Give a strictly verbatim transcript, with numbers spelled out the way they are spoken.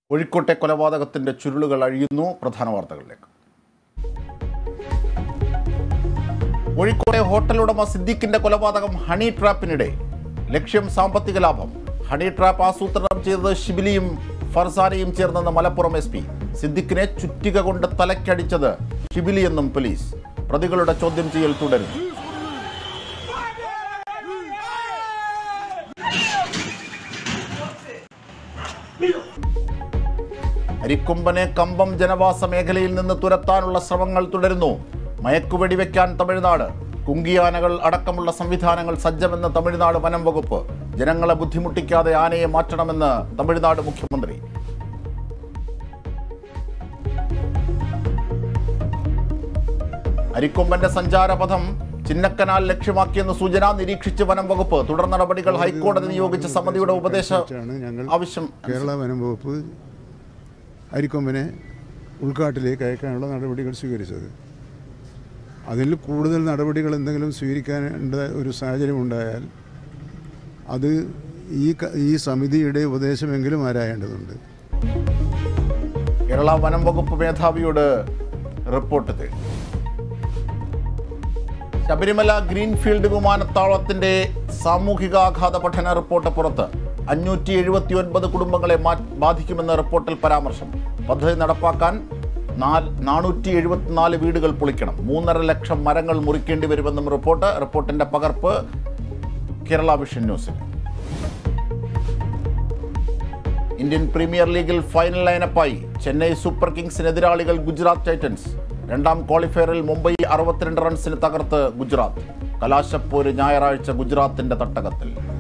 കോഴിക്കോട്ടെ കൊലപാതകത്തിന്റെ ചുരുളുകൾ അഴിയുന്നു. പ്രധാന വാർത്തകളിലേക്ക്. കോഴിക്കോട്ടെ ഹോട്ടൽ ഉടമ സിദ്ദീഖിന്റെ കൊലപാതകം ഹണി ട്രാപ്പിനിടെ. ലക്ഷ്യം സാമ്പത്തിക ലാഭം. ഹണി ട്രാപ്പ് ആസൂത്രണം ചെയ്തത് ഷിബിലിയും ഫർസാനയും ചേർന്നെന്ന് മലപ്പുറം എസ് പി. സിദ്ദീഖിനെ ചുറ്റിക കൊണ്ട് തലക്കടിച്ചത് ഷിബിലിയെന്നും പോലീസ്. പ്രതികളുടെ ചോദ്യം ചെയ്യൽ തുടരുന്നു. അരിക്കൊമ്പനെ കമ്പം ജനവാസ മേഖലയിൽ നിന്ന് തുരത്താനുള്ള ശ്രമങ്ങൾ തുടരുന്നു. മയക്കുവെടി വെക്കാൻ തമിഴ്നാട്. കുങ്കിയാനകൾ അടക്കമുള്ള സംവിധാനങ്ങൾ സജ്ജമെന്ന് തമിഴ്നാട് വനം വകുപ്പ്. ജനങ്ങളെ ബുദ്ധിമുട്ടിക്കാതെ ആനയെ മാറ്റണമെന്ന് തമിഴ്നാട് മുഖ്യമന്ത്രി. അരിക്കൊമ്പന്റെ സഞ്ചാരപഥം ചിന്നക്കനാൽ ലക്ഷ്യമാക്കിയെന്ന് സൂചന. നിരീക്ഷിച്ച് വനം വകുപ്പ്. തുടർ നടപടികൾ ഹൈക്കോടതി നിയോഗിച്ച സമിതിയുടെ ഉപദേശ ആവശ്യം. കേരള വനം വകുപ്പ് അരിക്കൊമ്പനെ ഉൾക്കാട്ടിലേക്ക് അയക്കാനുള്ള നടപടികൾ സ്വീകരിച്ചത്. അതിൽ കൂടുതൽ നടപടികൾ എന്തെങ്കിലും സ്വീകരിക്കേണ്ട ഒരു സാഹചര്യം ഉണ്ടായാൽ അത് ഈ ഈ സമിതിയുടെ ഉപദേശമെങ്കിലും ആരായേണ്ടതുണ്ട്. കേരള വനം വകുപ്പ് മേധാവിയോട് റിപ്പോർട്ട് തേടി. ശബരിമല ഗ്രീൻഫീൽഡ് വിമാനത്താവളത്തിന്റെ സാമൂഹികാഘാത പഠന റിപ്പോർട്ട് പുറത്ത്. അഞ്ഞൂറ്റി എഴുപത്തി ഒൻപത് കുടുംബങ്ങളെ ബാധിക്കുമെന്ന റിപ്പോർട്ടിൽ പരാമർശം. പദ്ധതി നടപ്പാക്കാൻ നാനൂറ്റി എഴുപത്തിനാല് വീടുകൾ പൊളിക്കണം. മൂന്നര ലക്ഷം മരങ്ങൾ മുറിക്കേണ്ടി വരുമെന്നും റിപ്പോർട്ട്. റിപ്പോർട്ടിന്റെ പകർപ്പ് കേരള വിഷൻ ന്യൂസിൽ. ഇന്ത്യൻ പ്രീമിയർ ലീഗിൽ ഫൈനൽ ലൈനപ്പായി. ചെന്നൈ സൂപ്പർ കിങ്സിന് എതിരാളികൾ ഗുജറാത്ത് ടൈറ്റൻസ്. രണ്ടാം ക്വാളിഫയറിൽ മുംബൈ അറുപത്തിരണ്ട് റൺസിന് തകർത്ത് ഗുജറാത്ത്. കലാശപ്പോര് ഞായറാഴ്ച ഗുജറാത്തിന്റെ തട്ടകത്തിൽ.